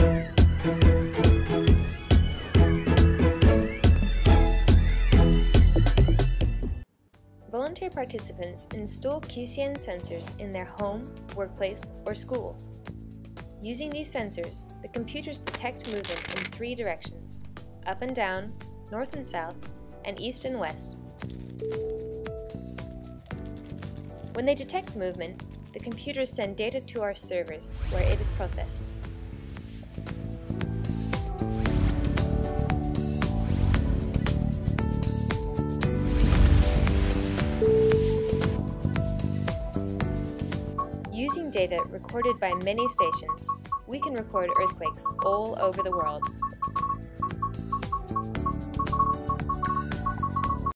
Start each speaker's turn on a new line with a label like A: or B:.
A: Volunteer participants install QCN sensors in their home, workplace, or school. Using these sensors, the computers detect movement in 3 directions: up and down, north and south, and east and west. When they detect movement, the computers send data to our servers, where it is processed. Using data recorded by many stations, we can record earthquakes all over the world.